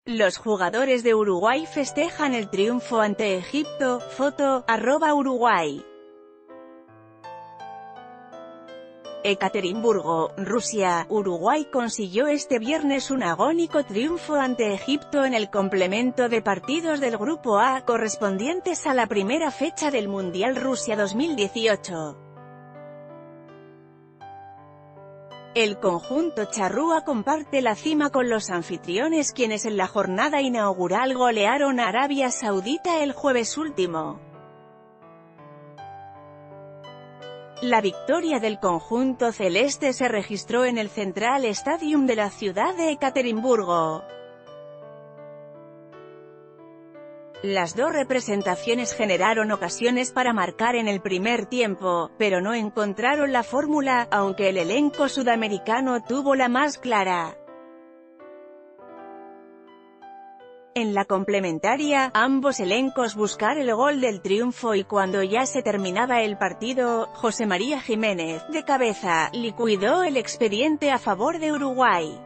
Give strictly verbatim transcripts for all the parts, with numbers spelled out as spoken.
Los jugadores de Uruguay festejan el triunfo ante Egipto, foto, arroba Uruguay. Ekaterimburgo, Rusia. Uruguay consiguió este viernes un agónico triunfo ante Egipto en el complemento de partidos del Grupo A, correspondientes a la primera fecha del Mundial Rusia dos mil dieciocho. El conjunto charrúa comparte la cima con los anfitriones, quienes en la jornada inaugural golearon a Arabia Saudita el jueves último. La victoria del conjunto celeste se registró en el Central Stadium de la ciudad de Ekaterimburgo. Las dos representaciones generaron ocasiones para marcar en el primer tiempo, pero no encontraron la fórmula, aunque el elenco sudamericano tuvo la más clara. En la complementaria, ambos elencos buscaron el gol del triunfo y cuando ya se terminaba el partido, José María Jiménez, de cabeza, liquidó el expediente a favor de Uruguay.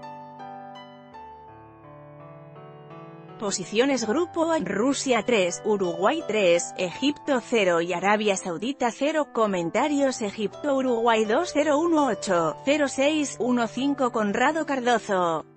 Posiciones Grupo A: Rusia tres, Uruguay tres, Egipto cero y Arabia Saudita cero. Comentarios: Egipto Uruguay dos cero uno ocho, cero seis uno cinco Conrado Cardozo.